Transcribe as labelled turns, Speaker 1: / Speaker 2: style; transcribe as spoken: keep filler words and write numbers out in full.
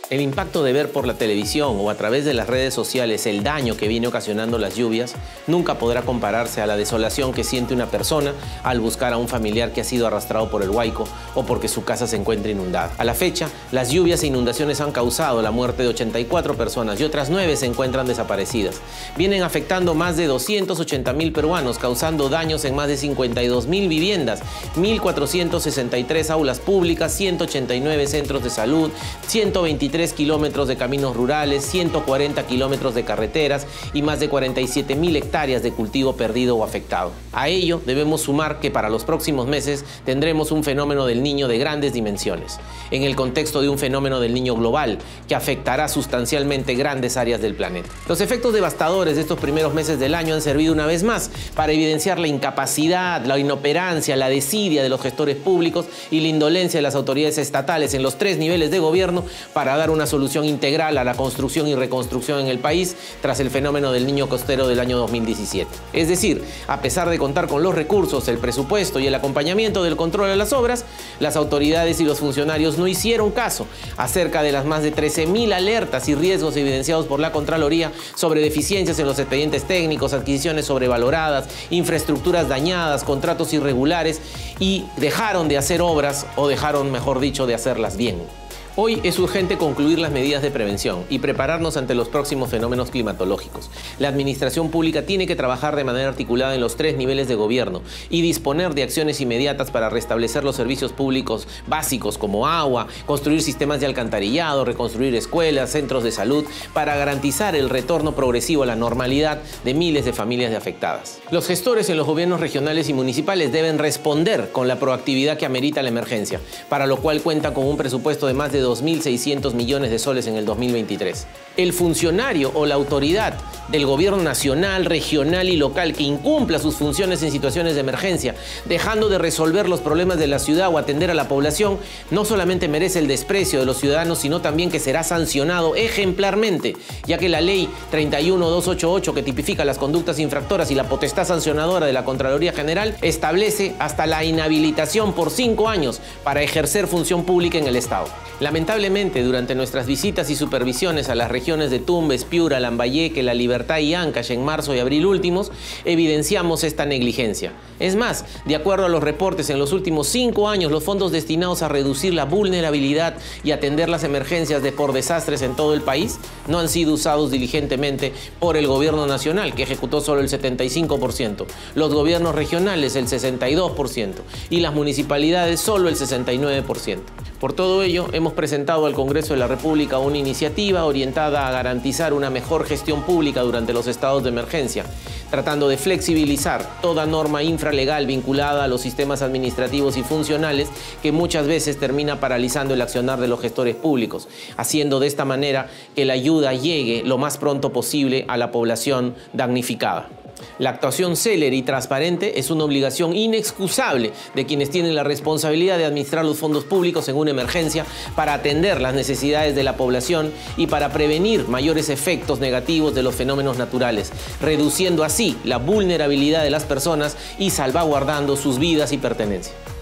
Speaker 1: El impacto de ver por la televisión o a través de las redes sociales el daño que viene ocasionando las lluvias nunca podrá compararse a la desolación que siente una persona al buscar a un familiar que ha sido arrastrado por el huaico o porque su casa se encuentra inundada. A la fecha, las lluvias e inundaciones han causado la muerte de ochenta y cuatro personas y otras nueve se encuentran desaparecidas. Vienen afectando más de doscientos ochenta mil peruanos, causando daños en más de cincuenta y dos mil viviendas, mil cuatrocientas sesenta y tres aulas públicas, ciento ochenta y nueve centros de salud, ciento veintitrés kilómetros de caminos rurales, ciento cuarenta kilómetros de carreteras y más de cuarenta y siete mil hectáreas de cultivo perdido o afectado. A ello debemos sumar que para los próximos meses tendremos un fenómeno del Niño de grandes dimensiones, en el contexto de un fenómeno del Niño global que afectará sustancialmente grandes áreas del planeta. Los efectos devastadores de estos primeros meses del año han servido una vez más para evidenciar la incapacidad, la inoperancia, la desidia de los gestores públicos y la indolencia de las autoridades estatales en los tres niveles de gobierno para dar una solución integral a la construcción y reconstrucción en el país tras el fenómeno del Niño costero del año dos mil diecisiete. Es decir, a pesar de contar con los recursos, el presupuesto y el acompañamiento del control de las obras, las autoridades y los funcionarios no hicieron caso acerca de las más de trece mil alertas y riesgos evidenciados por la Contraloría sobre deficiencias en los expedientes técnicos, adquisiciones sobrevaloradas, infraestructuras dañadas, contratos irregulares y dejaron de hacer obras o dejaron, mejor dicho, de hacerlas bien. Hoy es urgente concluir las medidas de prevención y prepararnos ante los próximos fenómenos climatológicos. La administración pública tiene que trabajar de manera articulada en los tres niveles de gobierno y disponer de acciones inmediatas para restablecer los servicios públicos básicos como agua, construir sistemas de alcantarillado, reconstruir escuelas, centros de salud, para garantizar el retorno progresivo a la normalidad de miles de familias afectadas. Los gestores en los gobiernos regionales y municipales deben responder con la proactividad que amerita la emergencia, para lo cual cuentan con un presupuesto de más de dos mil seiscientos millones de soles en el dos mil veintitrés. El funcionario o la autoridad del gobierno nacional, regional y local que incumpla sus funciones en situaciones de emergencia, dejando de resolver los problemas de la ciudad o atender a la población, no solamente merece el desprecio de los ciudadanos, sino también que será sancionado ejemplarmente, ya que la ley treinta y uno mil doscientos ochenta y ocho, que tipifica las conductas infractoras y la potestad sancionadora de la Contraloría General, establece hasta la inhabilitación por cinco años para ejercer función pública en el Estado. Lamentablemente, durante nuestras visitas y supervisiones a las regiones de Tumbes, Piura, Lambayeque, La Libertad y Ancash en marzo y abril últimos, evidenciamos esta negligencia. Es más, de acuerdo a los reportes, en los últimos cinco años los fondos destinados a reducir la vulnerabilidad y atender las emergencias de por desastres en todo el país no han sido usados diligentemente por el gobierno nacional, que ejecutó solo el setenta y cinco por ciento, los gobiernos regionales el sesenta y dos por ciento y las municipalidades solo el sesenta y nueve por ciento. Por todo ello, hemos presentado al Congreso de la República una iniciativa orientada a garantizar una mejor gestión pública durante los estados de emergencia, tratando de flexibilizar toda norma infralegal vinculada a los sistemas administrativos y funcionales que muchas veces termina paralizando el accionar de los gestores públicos, haciendo de esta manera que la ayuda llegue lo más pronto posible a la población damnificada. La actuación célere y transparente es una obligación inexcusable de quienes tienen la responsabilidad de administrar los fondos públicos en una emergencia para atender las necesidades de la población y para prevenir mayores efectos negativos de los fenómenos naturales, reduciendo así la vulnerabilidad de las personas y salvaguardando sus vidas y pertenencias.